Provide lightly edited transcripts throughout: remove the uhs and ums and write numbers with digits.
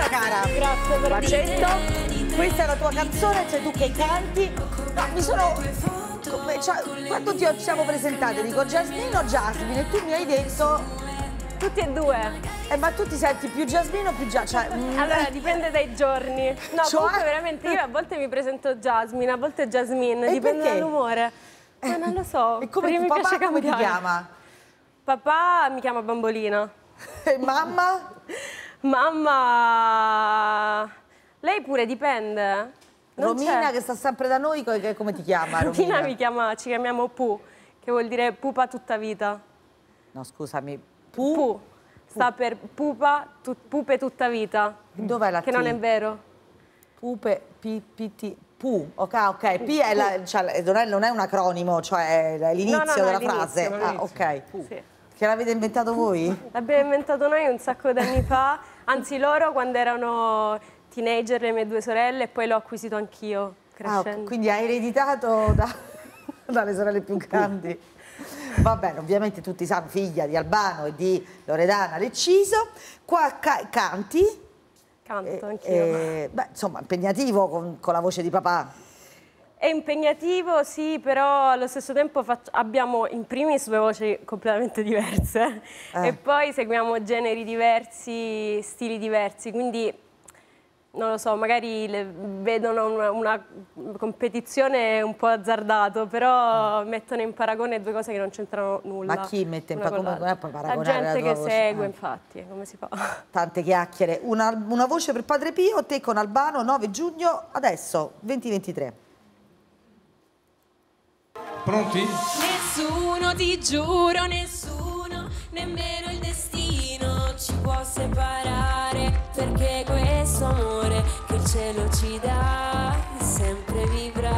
cara. Grazie per L'accetto. Questa è la tua canzone, sei tu che canti. Ma mi sono... Cioè, quando ci siamo presentate dico Jasmine o Jasmine e tu mi hai detto... Tutti e due. Ma tu ti senti più Jasmine o più Jasmine? Cioè, Allora, dipende dai giorni. No, cioè... comunque veramente io a volte mi presento Jasmine, a volte Jasmine, e dipende perché? dall'umore. Ma non lo so. E come perché tuo mi papà piace come ti cambiare. chiama? Papà mi chiama Bambolina. E mamma? Mamma... Lei pure dipende. Romina che sta sempre da noi, come ti chiama Romina? Romina ci chiamiamo Pu, che vuol dire pupa tutta vita. No, scusami, Pu. Sta per pupa, pupe tutta vita. Dov'è la T? Che non è vero. Pupe, P-T, Pu, ok. P è cioè, non è un acronimo, cioè è l'inizio della frase. Ah, ok. Sì. Che l'avete inventato voi? L'abbiamo inventato noi un sacco di anni fa, anzi loro quando erano teenager, le mie due sorelle, e poi l'ho acquisito anch'io, crescendo. Quindi hai ereditato dalle sorelle più grandi. Va bene, ovviamente tutti sanno, figlia di Albano e di Loredana Lecciso. Qua canti. Canto anch'io. Beh, insomma, impegnativo con la voce di papà. È impegnativo, sì, però allo stesso tempo abbiamo in primis due voci completamente diverse e poi seguiamo generi diversi, stili diversi, quindi non lo so, magari vedono una competizione un po' azzardato, però mettono in paragone due cose che non c'entrano nulla. Ma chi mette in paragone? Non è poi La paragonare gente tua che voce. segue, infatti, come si fa? Tante chiacchiere. Una voce per Padre Pio, te con Albano, 9 giugno, adesso, 2023. Pronti? Nessuno, ti giuro, nessuno, nemmeno il destino ci può separare, perché questo amore che il cielo ci dà sempre vivrà.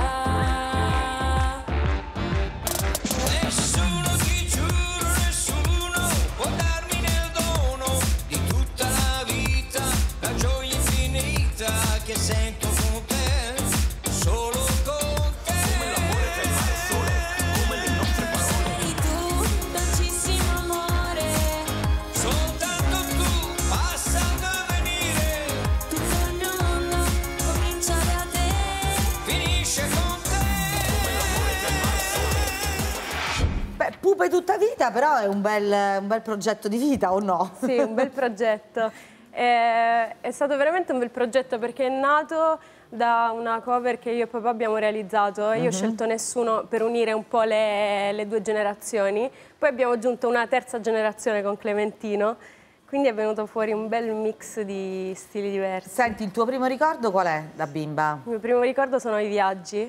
Nessuno, ti giuro, nessuno può darmi nel dono di tutta la vita la gioia infinita che sento con te, solo con te. Come l'amore tra il mare e il sole, come le nostre parole. Sei tu, dolcissimo amore, Soltanto tu, passando a venire, tutto il mio mondo comincia da te. finisce con te. Come l'amore tra il mare e il sole. Beh, Pupe tutta vita, però è un bel progetto di vita, o no? Sì, un bel progetto. È stato veramente un bel progetto perché è nato da una cover che io e papà abbiamo realizzato e io ho scelto Nessuno per unire un po' le due generazioni. Poi abbiamo aggiunto una terza generazione con Clementino, quindi è venuto fuori un bel mix di stili diversi. Senti, il tuo primo ricordo qual è da bimba? Il mio primo ricordo sono i viaggi,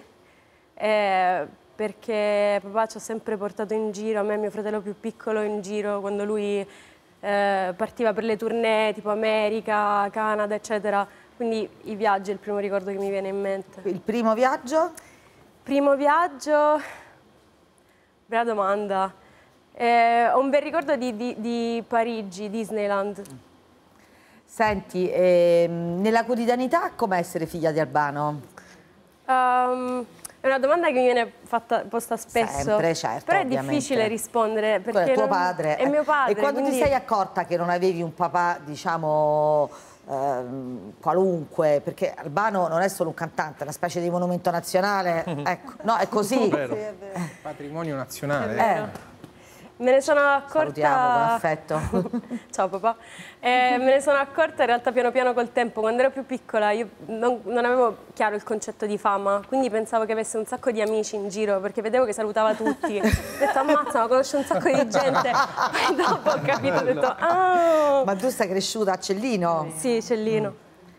perché papà ci ha sempre portato in giro, a me e mio fratello più piccolo in giro, quando lui partiva per le tournée tipo America, Canada, eccetera. Quindi i viaggi è il primo ricordo che mi viene in mente. Il primo viaggio? Primo viaggio, bella domanda. Ho un bel ricordo di Parigi, Disneyland. Senti, nella quotidianità com'è essere figlia di Albano? È una domanda che mi viene posta spesso. Sempre, certo, però è ovviamente. difficile rispondere perché È tuo padre. è mio padre. E quando quindi... ti sei accorta che non avevi un papà, diciamo, qualunque, perché Albano non è solo un cantante, è una specie di monumento nazionale, ecco, no, è così. Vero. Patrimonio nazionale. Me ne sono accorta... Salutiamo con affetto. Ciao papà. Me ne sono accorta in realtà piano piano col tempo. Quando ero più piccola io non avevo chiaro il concetto di fama, quindi pensavo che avesse un sacco di amici in giro, perché vedevo che salutava tutti. Ho detto ammazza, ma conosce un sacco di gente. Poi dopo ho capito, ho detto ah! Ma tu sei cresciuta a Cellino? Sì, Cellino.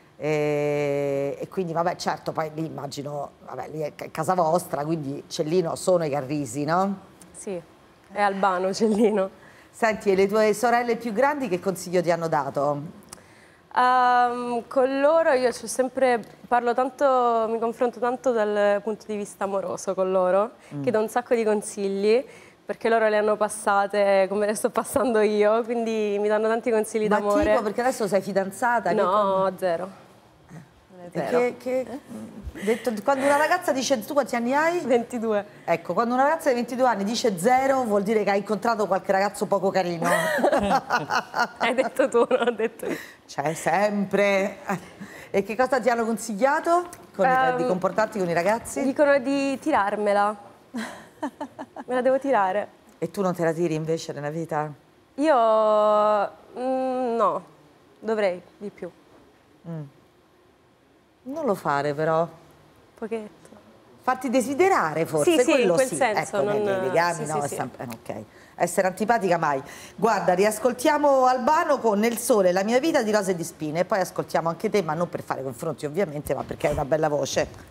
E quindi vabbè, certo, poi lì immagino, vabbè, lì è casa vostra, quindi Cellino sono i Carrisi, no? Sì. È Albano, Cellino. Senti, e le tue sorelle più grandi che consiglio ti hanno dato? Con loro io parlo tanto, mi confronto tanto dal punto di vista amoroso con loro, chiedo un sacco di consigli, perché loro le hanno passate come le sto passando io, quindi mi danno tanti consigli d'amore. Ma tipo, perché adesso sei fidanzata? No, zero. Detto, quando una ragazza dice, tu quanti anni hai? 22. Ecco, quando una ragazza di 22 anni dice 0 vuol dire che ha incontrato qualche ragazzo poco carino. Hai detto tu, non ho detto io. C'è sempre. E che cosa ti hanno consigliato di comportarti con i ragazzi? Dicono di tirarmela. Me la devo tirare. E tu non te la tiri invece nella vita? Io no, dovrei di più. Non lo fare però. Pochetto. Farti desiderare forse, Sì, quello in quel sì. senso. Ecco, nei legami, no, è sempre, ok. Essere antipatica mai. Guarda, riascoltiamo Albano con Nel sole, la mia vita di rose e di spine, e poi ascoltiamo anche te, ma non per fare confronti ovviamente, ma perché hai una bella voce.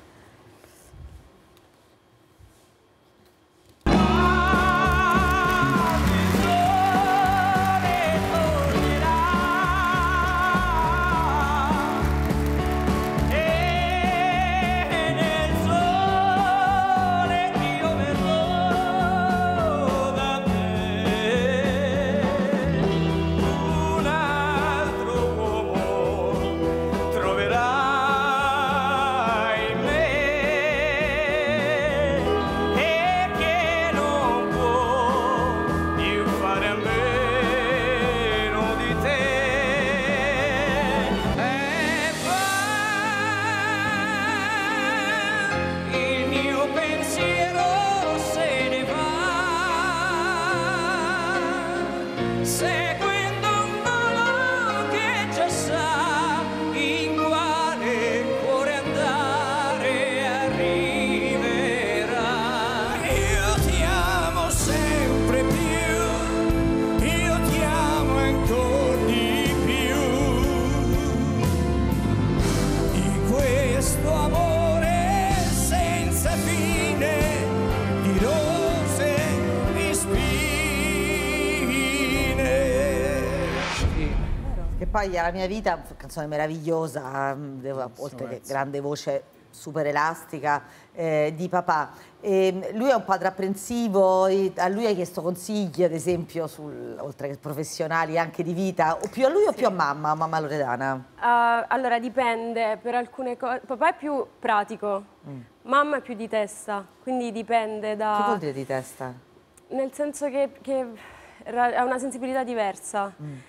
Poi La mia vita, canzone meravigliosa, oltre che grande voce super elastica, di papà. Lui è un padre apprensivo, a lui hai chiesto consigli, ad esempio, oltre che professionali, anche di vita, o più a lui o più a mamma Loredana? Allora dipende, per alcune cose, papà è più pratico, mamma è più di testa, quindi dipende da... Che vuol dire di testa? Nel senso che ha una sensibilità diversa.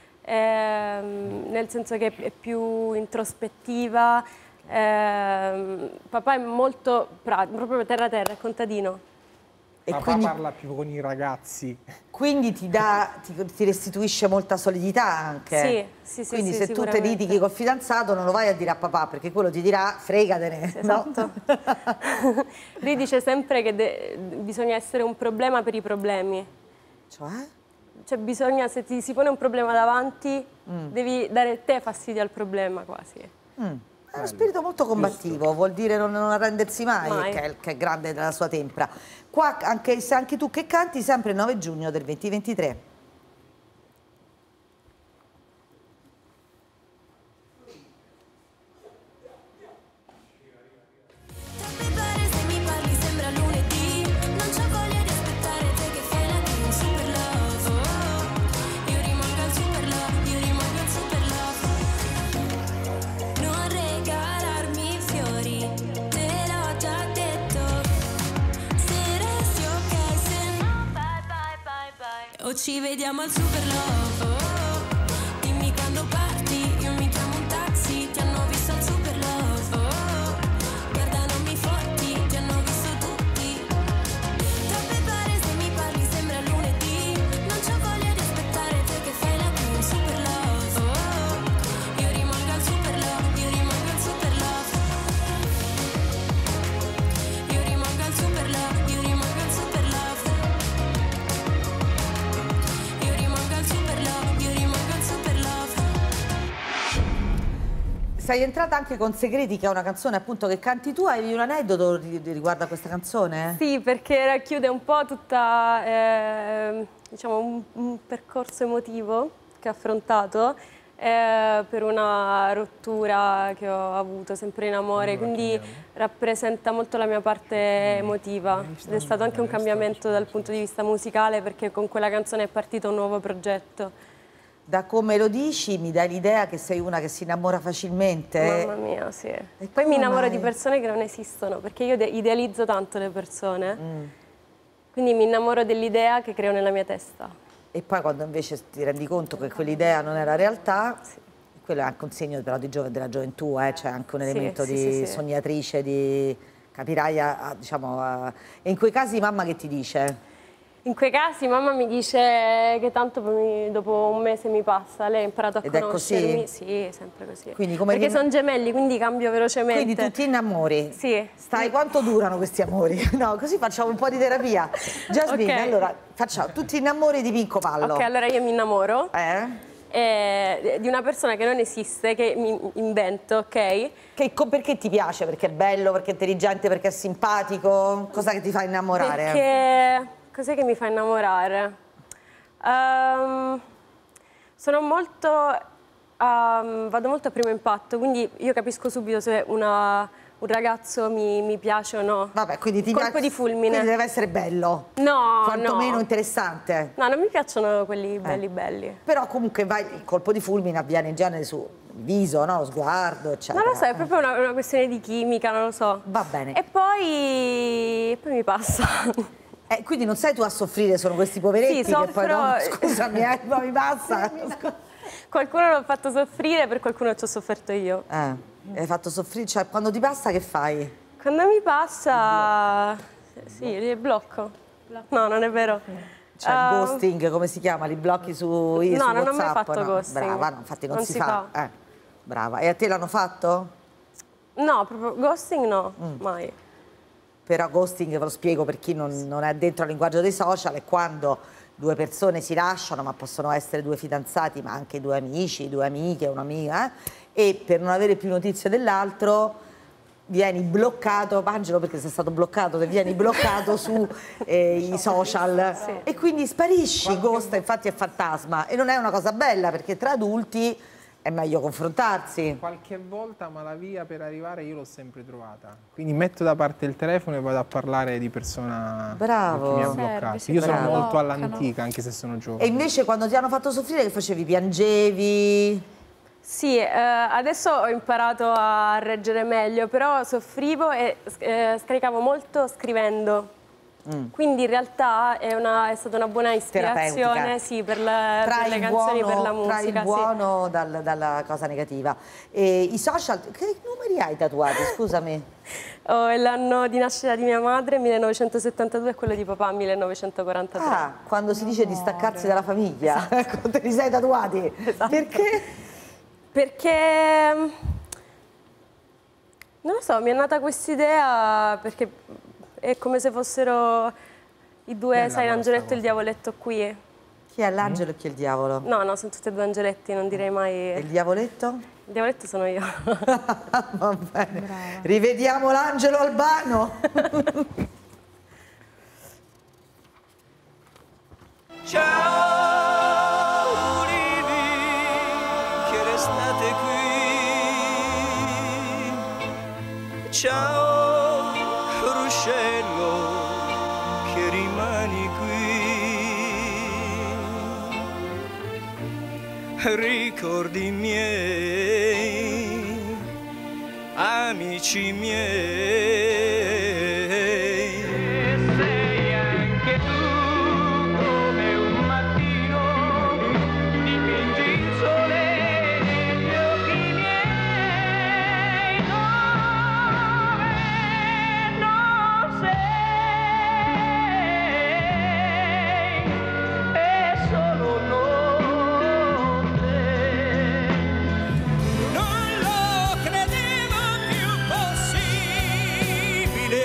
Nel senso che è più introspettiva, papà è molto pratico, proprio terra è contadino. E papà quindi parla più con i ragazzi. Quindi ti restituisce molta solidità anche. Sì, quindi se tu te litighi col fidanzato non lo vai a dire a papà, perché quello ti dirà fregatene. Esatto. No? Lui dice sempre che bisogna essere un problema per i problemi. Cioè? Cioè bisogna, se ti si pone un problema davanti, devi dare te fastidio al problema quasi. È uno spirito molto combattivo, vuol dire non arrendersi mai. Che è grande nella sua tempra. Qua, se anche tu che canti, sempre il 9 giugno del 2023. O ci vediamo al Super Love, dimmi quando parti, io mi chiamo un taxi, ti hanno visto al Super Love, guarda non mi fotti, ti hanno visto tutti, troppe pare se mi parli sembra lunedì, non c'ho voglia di aspettare te che fai la tua Super Love, io rimango al Super Love, io rimango al Super Love, io rimango al Super Love, io rimango al Super Love. Sei entrata anche con Segreti, che è una canzone appunto che canti tu. Hai un aneddoto riguardo a questa canzone? Sì, perché racchiude un po' tutta, diciamo, un percorso emotivo che ho affrontato per una rottura che ho avuto sempre in amore, quindi rappresenta molto la mia parte emotiva ed è stato anche un cambiamento dal punto di vista musicale, perché con quella canzone è partito un nuovo progetto. Da come lo dici mi dai l'idea che sei una che si innamora facilmente. Mamma mia, sì. Poi mi innamoro di persone che non esistono, perché io idealizzo tanto le persone. Quindi mi innamoro dell'idea che creo nella mia testa. E poi quando invece ti rendi conto che quell'idea non è la realtà, quello è anche un segno però della gioventù, c'è anche un elemento di sognatrice, di capirai, diciamo. E in quei casi mamma che ti dice? In quei casi mamma mi dice che tanto dopo un mese mi passa, lei ha imparato a conoscermi. È così? Sì, sempre così. Quindi come perché sono gemelli, quindi cambio velocemente. Quindi tu ti innamori? Sì. Quanto durano questi amori? No, così facciamo un po' di terapia. Jasmine, allora, tu ti innamori di Pinco Pallo. Ok, allora io mi innamoro di una persona che non esiste, che mi invento, ok? Perché ti piace? Perché è bello, perché è intelligente, perché è simpatico? Cosa che ti fa innamorare? Perché... Cos'è che mi fa innamorare? Sono molto... vado molto a primo impatto, quindi io capisco subito se un ragazzo mi piace o no. Vabbè, quindi ti colpo di fulmine. Quindi deve essere bello. No, quantomeno interessante. No, non mi piacciono quelli belli. Però comunque il colpo di fulmine avviene in genere sul viso, no? Lo sguardo, eccetera. Non lo so, è proprio una questione di chimica, non lo so. Va bene. E poi mi passa. Quindi non sei tu a soffrire, sono questi poveretti che poi no, scusami, ma mi passa. Qualcuno l'ho fatto soffrire, per qualcuno ci ho sofferto io. Hai fatto soffrire, cioè quando ti passa che fai? Quando mi passa, sì, li blocco. No, non è vero. Cioè il ghosting, come si chiama? Li blocchi su WhatsApp? No, non ho mai fatto ghosting. Brava, no, infatti non si fa. Brava. E a te l'hanno fatto? No, proprio ghosting no, mai. Però ghosting, ve lo spiego per chi non è dentro al linguaggio dei social, è quando due persone si lasciano, ma possono essere due fidanzati, ma anche due amici, due amiche, un'amica, e per non avere più notizie dell'altro vieni bloccato, Angelo perché sei stato bloccato, vieni bloccato su i social e quindi sparisci, ghosta, infatti è fantasma e non è una cosa bella perché tra adulti è meglio confrontarsi. Qualche volta ma la via per arrivare io l'ho sempre trovata. Quindi metto da parte il telefono e vado a parlare di persona che mi ha bloccato. Io sono molto all'antica, anche se sono giovane. E invece quando ti hanno fatto soffrire che facevi? Piangevi? Sì, adesso ho imparato a reggere meglio, però soffrivo e scaricavo molto scrivendo. Quindi in realtà è stata una buona ispirazione per le canzoni, per la musica. Tra il buono dalla cosa negativa. E i social, che numeri hai tatuati, scusami? L'anno di nascita di mia madre, 1972, e quello di papà, 1943. Ah, quando si dice di staccarsi dalla famiglia, ecco, te li sei tatuati. Esatto. Perché? Perché, non lo so, mi è nata quest'idea perché... È come se fossero i due, sai, l'angeletto e il diavoletto qui. Chi è l'angelo e chi è il diavolo? No, sono tutti e due angeletti, non direi mai... E il diavoletto? Il diavoletto sono io. Va bene. Brava. Rivediamo l'angelo Albano. Ciao ulivi che restate qui. Ciao che rimani qui, ricordi miei, amici miei. E sei anche tu come un mattino, dipingi il sole negli occhi miei, dove non sei, è solo notte. Non lo credevo più possibile,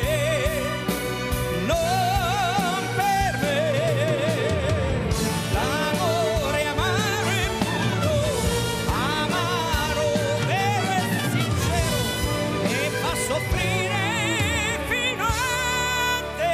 non per me. L'amore amaro e puro, amaro, vero e sincero, e fa soffrire fino a te.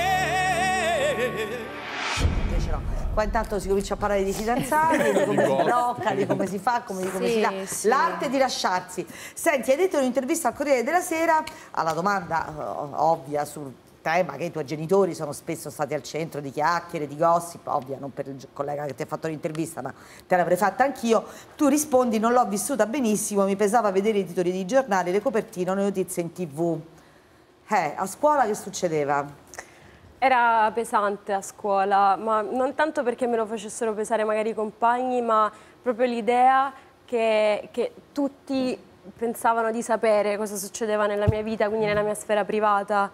Invece no. Qua intanto si comincia a parlare di fidanzati, di come si blocca, di come si fa, come si dà. sì. L'arte di lasciarsi. Senti, hai detto in un'intervista al Corriere della Sera, alla domanda ovvia sul tema che i tuoi genitori sono spesso stati al centro di chiacchiere, di gossip, ovvio, non per il collega che ti ha fatto l'intervista, ma te l'avrei fatta anch'io, tu rispondi: non l'ho vissuta benissimo, mi pesava vedere i titoli di giornali, le copertine, le notizie in TV. A scuola che succedeva? Era pesante a scuola, ma non tanto perché me lo facessero pesare magari i compagni, ma proprio l'idea che tutti pensavano di sapere cosa succedeva nella mia vita, quindi nella mia sfera privata.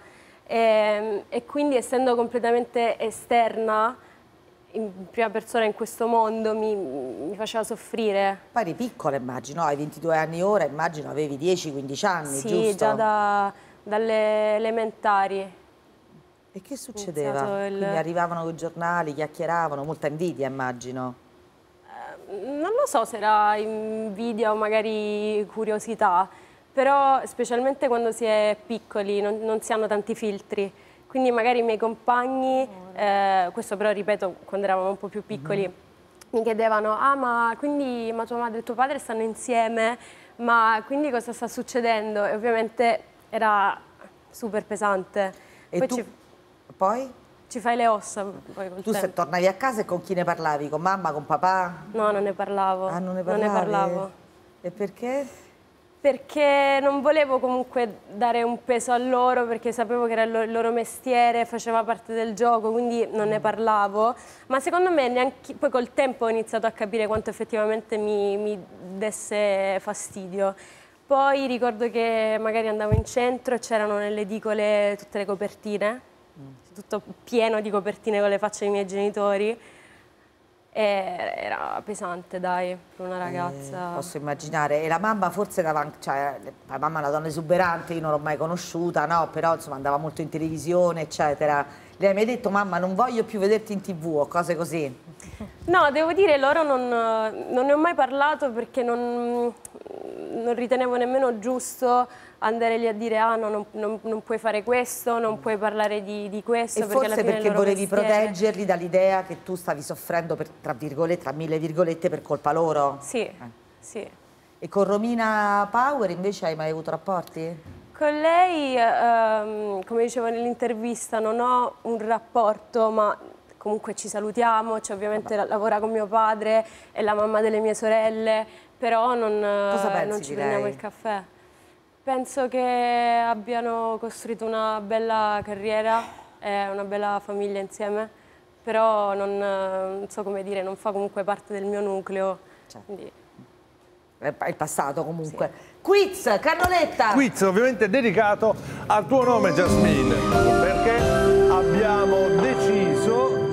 E quindi, essendo completamente esterna, in prima persona in questo mondo, mi faceva soffrire. Poi eri piccola, immagino, hai 22 anni ora, immagino avevi 10-15 anni, sì, giusto? Sì, già dalle elementari. E che succedeva? Quindi arrivavano i giornali, chiacchieravano, molta invidia, immagino. Non lo so se era invidia o magari curiosità, però specialmente quando si è piccoli non si hanno tanti filtri. Quindi magari i miei compagni, questo però ripeto quando eravamo un po' più piccoli, mi chiedevano: ah, ma tua madre e tuo padre stanno insieme? Ma quindi cosa sta succedendo? E ovviamente era super pesante. E poi? Ci fai le ossa poi col tempo. Se tornavi a casa e con chi ne parlavi? Con mamma, con papà? No, non ne parlavo. Ah, non ne parlavo? E perché? Perché non volevo comunque dare un peso a loro, perché sapevo che era il loro mestiere, faceva parte del gioco, quindi non ne parlavo. Ma secondo me neanche poi col tempo ho iniziato a capire quanto effettivamente mi desse fastidio. Poi ricordo che magari andavo in centro e c'erano nelle edicole tutte le copertine, tutto pieno di copertine con le facce dei miei genitori. E era pesante, dai, per una ragazza. Posso immaginare. E la mamma forse cioè, la mamma è una donna esuberante, io non l'ho mai conosciuta, no? Però insomma andava molto in televisione, eccetera. Lei mi ha detto: mamma, non voglio più vederti in TV o cose così? No, devo dire, loro non ne ho mai parlato, perché non ritenevo nemmeno giusto andare lì a dire: ah no, non puoi fare questo, non puoi parlare di questo. E perché forse perché volevi proteggerli dall'idea che tu stavi soffrendo, tra mille virgolette, per colpa loro? Sì, sì. E con Romina Power invece hai mai avuto rapporti? Con lei, come dicevo nell'intervista, non ho un rapporto, ma comunque ci salutiamo, cioè ovviamente lavora con mio padre, è la mamma delle mie sorelle, però non ci prendiamo il caffè. Penso che abbiano costruito una bella carriera e una bella famiglia insieme, però non so come dire, non fa comunque parte del mio nucleo. Certo. Quindi... È il passato comunque. Sì. Quiz, Cannoletta! Quiz ovviamente dedicato al tuo nome, Jasmine, perché abbiamo deciso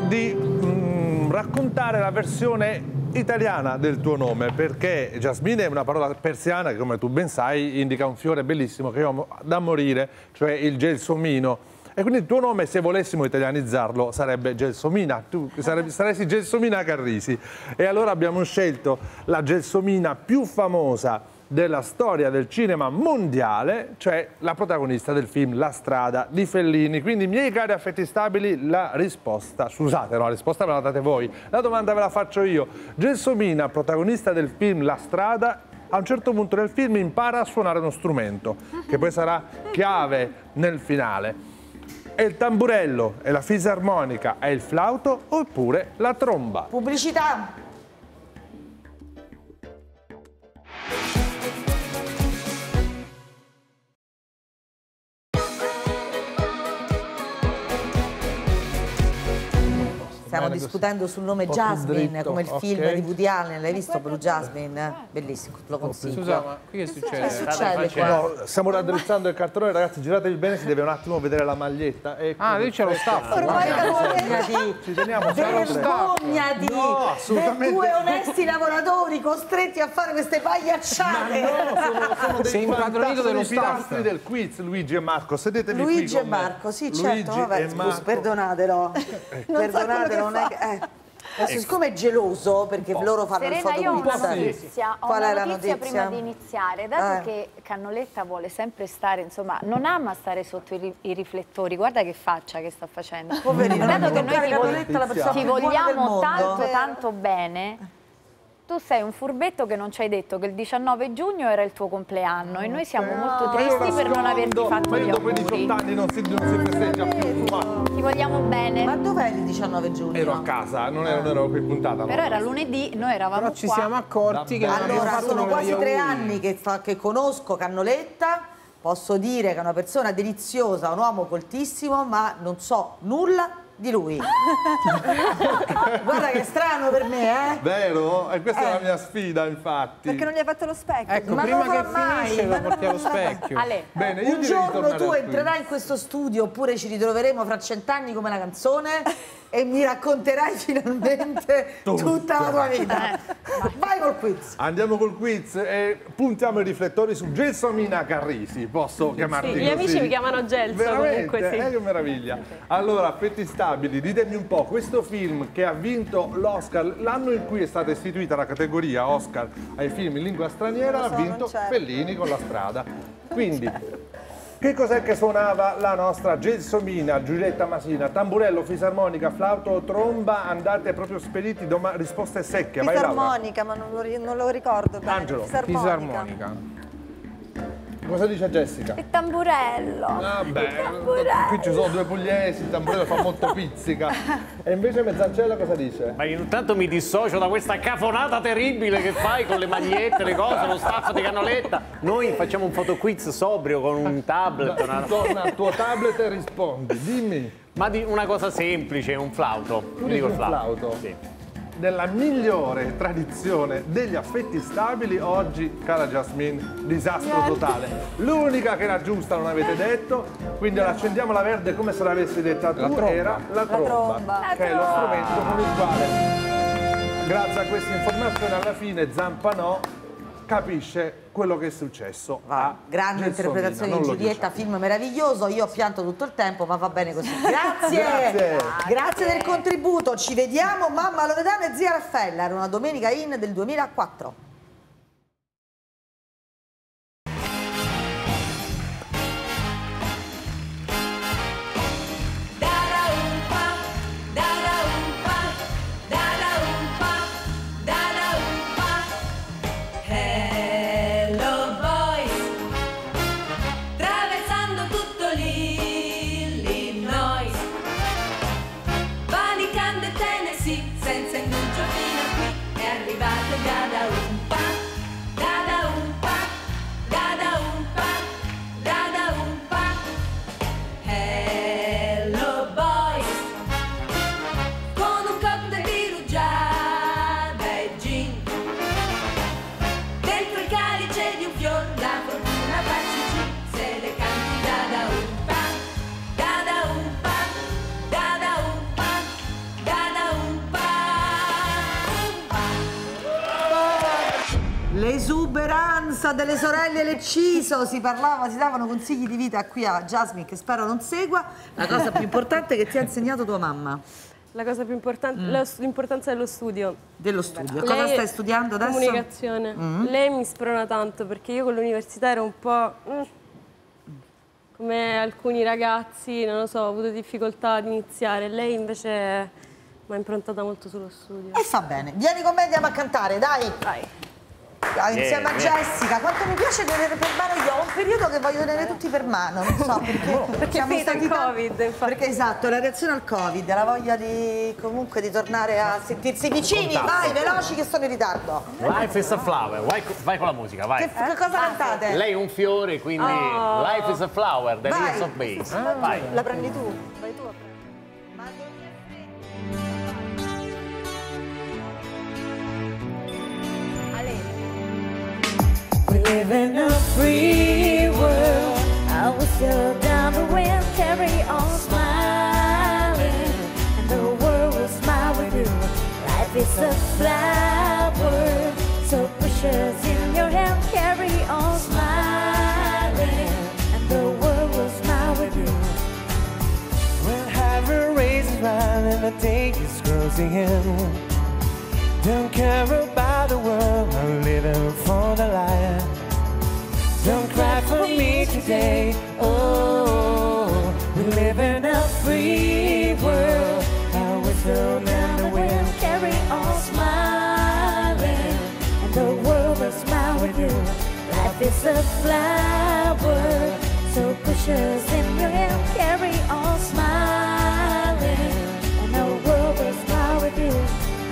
di raccontare la versione italiana del tuo nome, perché Jasmine è una parola persiana che, come tu ben sai, indica un fiore bellissimo che io amo da morire, cioè il gelsomino. E quindi il tuo nome, se volessimo italianizzarlo, sarebbe Gelsomina. Tu saresti Gelsomina Carrisi. E allora abbiamo scelto la Gelsomina più famosa della storia del cinema mondiale, cioè la protagonista del film La strada di Fellini. Quindi, miei cari affetti stabili, la risposta, scusate, no, la risposta ve la date voi, la domanda ve la faccio io. Gelsomina, protagonista del film La strada, a un certo punto del film impara a suonare uno strumento, che poi sarà chiave nel finale. È il tamburello, è la fisarmonica, è il flauto oppure la tromba? Pubblicità! Stiamo discutendo sul nome Jasmine, come il film di Woody Allen. L'hai visto Blue Jasmine? Bellissimo, te lo consiglio. Scusa, ma qui che succede? Che succede qua? No, stiamo raddrizzando il cartone, ragazzi, giratevi bene, si deve un attimo vedere la maglietta. Ah, lì c'è lo staff. Ormai vergognati! Ci teniamo, Vergognati! No, assolutamente. Due onesti lavoratori costretti a fare queste pagliacciate! Sono Sei impadronito dello staff. pilastri del quiz, Luigi e Marco. Sedetevi qui Luigi con e me. Marco, sì, certo, Luigi vabbè, e Marco. perdonatelo. Perdonatelo, non è che... Adesso, siccome è geloso, perché loro fanno Serena, il fotoquiz. io ho una notizia, Qual è la notizia? prima di iniziare, dato che Cannoletta vuole sempre stare, insomma, non ama stare sotto i riflettori, guarda che faccia che sta facendo. Poverino, dato che noi Cannoletta, la persona ti più buona del vogliamo mondo. tanto bene, Tu sei un furbetto che non ci hai detto che il 19 giugno era il tuo compleanno e noi siamo molto tristi per non averti fatto gli dopo i auguri. 18 anni non si festeggia più. Ti vogliamo bene. Ma dov'è il 19 giugno? Ero a casa, non ero qui in puntata. Però era lunedì, noi eravamo Però ci qua. siamo accorti che non abbiamo Allora, fatto sono numero quasi di 3 auguri. anni che conosco Cannoletta, posso dire che è una persona deliziosa, un uomo coltissimo, ma non so nulla di lui. Guarda che è strano per me, eh? Vero? E questa è la mia sfida, infatti. Perché non gli hai fatto lo specchio? Ecco, Ma prima non che lo farà mai, finisce ma lo porti allo specchio. Ale, Bene, io Un direi di giorno tornare tu qui. entrerai in questo studio oppure ci ritroveremo fra 100 anni come una canzone e mi racconterai finalmente tutta la tua vita. Vai col quiz. Andiamo col quiz e puntiamo i riflettori su Gelsomina Carrisi, posso chiamarti Sì, così? gli amici mi chiamano Gelso, Veramente? comunque sì. Che meraviglia. Allora, Affetti stabili, ditemi un po', questo film che ha vinto l'Oscar, l'anno in cui è stata istituita la categoria Oscar ai film in lingua straniera, ha vinto Fellini con La strada. Quindi, che cos'è che suonava la nostra Gelsomina, Giulietta Masina? Tamburello, fisarmonica, flauto o tromba? Andate proprio spediti, risposte secche. Vai, Laura. Fisarmonica, ma non lo ricordo bene. Angelo. Fisarmonica. Cosa dice Jessica? il tamburello. Vabbè, qui ci sono due pugliesi, il tamburello fa molto pizzica. E invece Mezzancella cosa dice? Ma intanto mi dissocio da questa cafonata terribile che fai con le magliette, le cose, lo staff di Cannoletta. Noi facciamo un fotoquiz sobrio con un tablet. Torna al tuo tablet e rispondi, dimmi. Ma di una cosa semplice, un flauto. Tu dici un flauto? Sì. Nella migliore tradizione degli affetti stabili, oggi, cara Jasmine, disastro totale. L'unica che era giusta non avete detto, quindi l'accendiamo la verde come se l'avessi detta tu, era la tromba, che è lo strumento con il quale, grazie a questa informazione, alla fine Zampanò capisce quello che è successo. Grande Gelsomina, interpretazione non di lo Giulietta, diciamo. film meraviglioso, io ho pianto tutto il tempo, ma va bene così. Grazie! Grazie del contributo, ci vediamo, mamma Loredana e zia Raffaella, era una domenica in del 2004. L'esuberanza delle sorelle Lecciso, si davano consigli di vita qui a Jasmine, che spero non segua. La cosa più importante che ti ha insegnato tua mamma? La cosa più importante, l'importanza dello studio. Dello studio. Cosa stai studiando adesso? Comunicazione. Lei mi sprona tanto perché io con l'università ero un po' come alcuni ragazzi, non lo so, ho avuto difficoltà ad iniziare. Lei invece mi ha improntata molto sullo studio. E fa bene. Vieni con me, andiamo a cantare, dai. Vai. Insieme a Jessica, quanto mi piace tenere per mano, io ho un periodo che voglio tenere tutti per mano, non so perché siamo stati il Covid, infatti. perché esatto, la reazione al Covid, la voglia di comunque di tornare a sentirsi vicini, vai veloci che sono in ritardo. Life is a flower, vai con la musica, vai. Che cosa cantate? Lei è un fiore, quindi life is a flower, the leaves of base. Vai. La prendi tu, vai tu a prendere. We live in a free world. I will still down the wind, carry on smiling, and the world will smile with you. Life is a flower, so precious in your hand, carry on smiling, and the world will smile with you. When heaven raises round and the day is closing in, don't care about the world, I'm living for the light. Don't cry for me today, oh, we live in a free world. I whistle down the wind, carry on smiling, the world will smile with you. Life is a flower, so push us in your hand, carry on smiling, and the world will smile with you.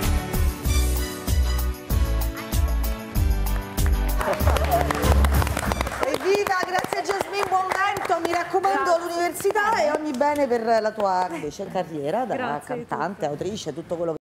Evviva, grazie Jasmine, buon vento, mi raccomando l'università e ogni bene per la tua invece carriera da cantante, autrice, tutto quello che